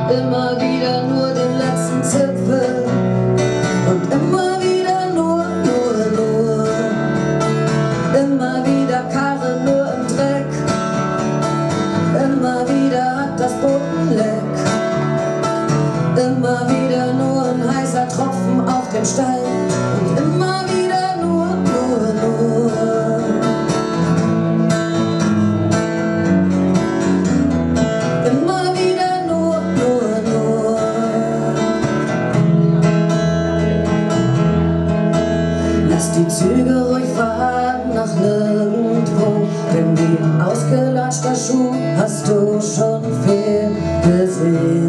immer wieder nur den letzten Zipfel und immer wieder nur. Immer wieder Karre nur im Dreck, immer wieder hat das Boot ein Leck, immer wieder nur ein heißer Tropfen auf dem Stein und immer wieder nur. Immer wieder nur. Lass die Züge ruhig fahren nach nirgendwo, denn wie ein ausgelatschter Schuh hast du schon viel gesehen.